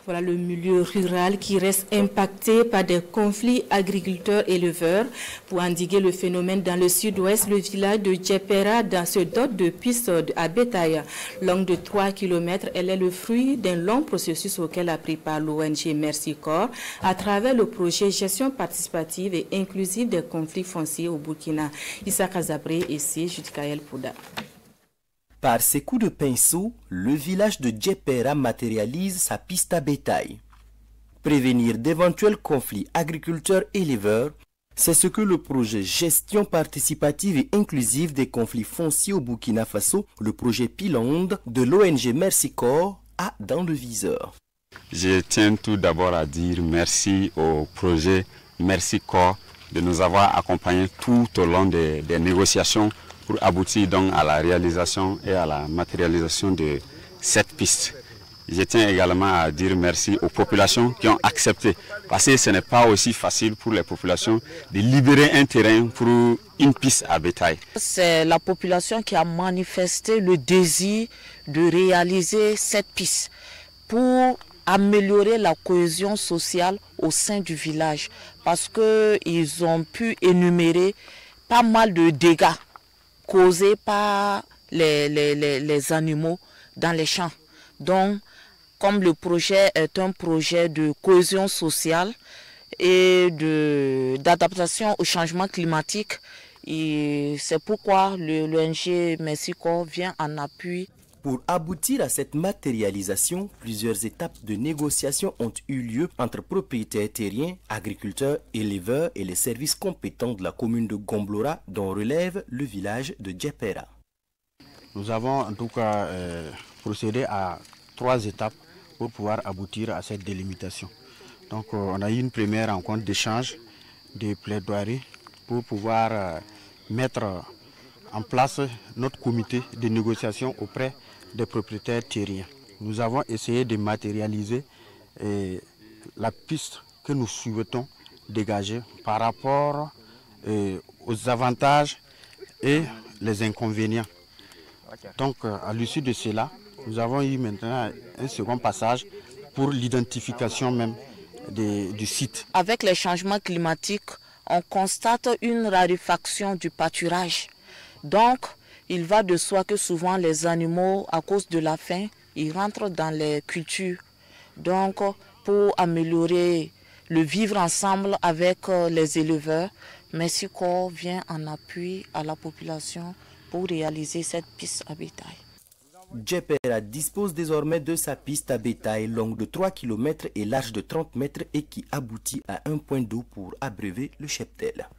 Voilà le milieu rural qui reste impacté par des conflits agriculteurs-éleveurs. Pour endiguer le phénomène dans le sud-ouest, le village de Djepera se dote de pistes à bétail. Longue de 3 km, elle est le fruit d'un long processus auquel a pris part l'ONG Merci Corps à travers le projet Gestion participative et inclusive des conflits fonciers au Burkina. Issa Kazabré ici, Judikaël Pouda. Par ses coups de pinceau, le village de Djepera matérialise sa piste à bétail. Prévenir d'éventuels conflits agriculteurs-éleveurs, c'est ce que le projet Gestion participative et inclusive des conflits fonciers au Burkina Faso, le projet Pilonde de l'ONG Merci Corps, a dans le viseur. Je tiens tout d'abord à dire merci au projet Merci Corps de nous avoir accompagnés tout au long des négociations pour aboutir donc à la réalisation et à la matérialisation de cette piste. Je tiens également à dire merci aux populations qui ont accepté, parce que ce n'est pas aussi facile pour les populations de libérer un terrain pour une piste à bétail. C'est la population qui a manifesté le désir de réaliser cette piste pour améliorer la cohésion sociale au sein du village, parce qu'ils ont pu énumérer pas mal de dégâts causés par les animaux dans les champs. Donc, comme le projet est un projet de cohésion sociale et d'adaptation au changement climatique, c'est pourquoi l'ONG Merci Corps vient en appui. Pour aboutir à cette matérialisation, plusieurs étapes de négociation ont eu lieu entre propriétaires terriens, agriculteurs, éleveurs et les services compétents de la commune de Gomblora, dont relève le village de Djepera. Nous avons en tout cas procédé à 3 étapes pour pouvoir aboutir à cette délimitation. Donc on a eu une première rencontre d'échange, de plaidoirie pour pouvoir mettre en place notre comité de négociation auprès des propriétaires terriens. Nous avons essayé de matérialiser la piste que nous souhaitons dégager par rapport aux avantages et les inconvénients. Donc à l'issue de cela, nous avons eu maintenant un second passage pour l'identification même du site. Avec les changements climatiques, on constate une raréfaction du pâturage. Donc, il va de soi que souvent les animaux, à cause de la faim, ils rentrent dans les cultures. Donc, pour améliorer le vivre ensemble avec les éleveurs, Merci Corps vient en appui à la population pour réaliser cette piste à bétail. Djepera dispose désormais de sa piste à bétail longue de 3 km et large de 30 mètres et qui aboutit à un point d'eau pour abreuver le cheptel.